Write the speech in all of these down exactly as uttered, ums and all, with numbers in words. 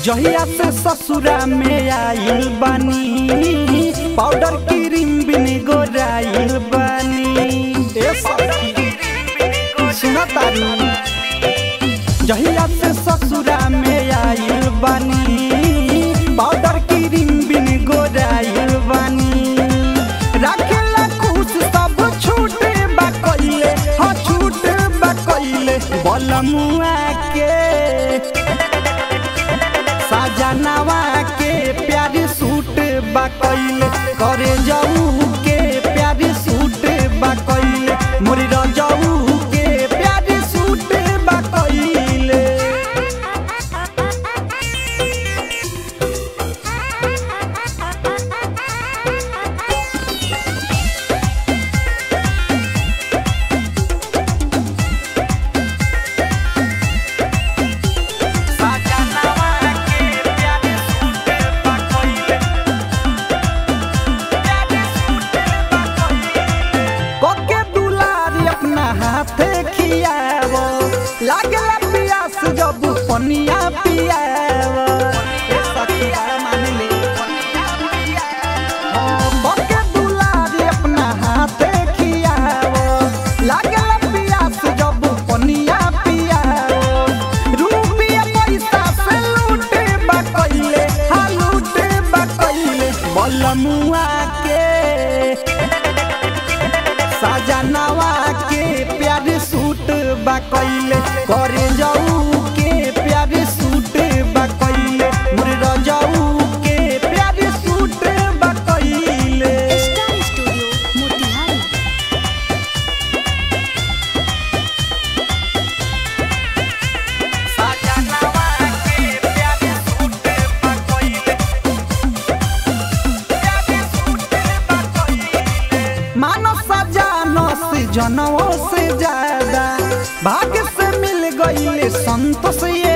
जहिया से ससुरा में आइल बानी पाउडर क्रीम बिन गोराइल बानी। सुना तारू जहिया से ससुरा में आइल बानी पाउडर क्रीम बिन गोराइल बानी। राखेला खुश सब छूटे बा कइले हाँ छूटे बा कइले बलमुआ के साजनवा के प्यारी सूट बा कइले करे जाऊ के प्यारी सूट बा कइले मोरी रजाऊ के प्यारी सूट बा कइले। हाथे खियावो लागला पियास जब पनिया पियावो बके दुलारी अपना हाथे खियावो लागला पियास जब पनिया पियावो। रुपया पैसा से लूटे बा कइले हाँ लूटे बा कइले बलमुआ के साजनवा के प्यारे सूट बा कइले करे जाऊ के प्यारे सूट बा कइले मोर रजाऊ के प्यारे सूट बा कइले। Star studio Motihari. साजनवा के प्यारे सूट बा कइले प्यारे सूट बा कइले। मानो सजानो से जनवों से ज्यादा भाग्य से मिल गईले संतोष ये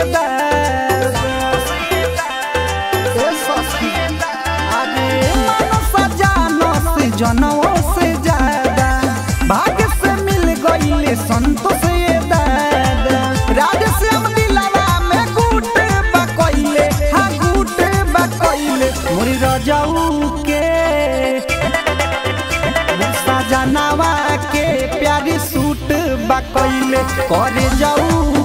जनवों से ज्यादा भाग्य से मिल गईले संतोष ये राधेश्याम दिलवा में गुटे बा कइले हाँ गुटे बा कइले मोरी रजाऊ के साजनवा के प्यारी सूट बा कइले करे जाऊ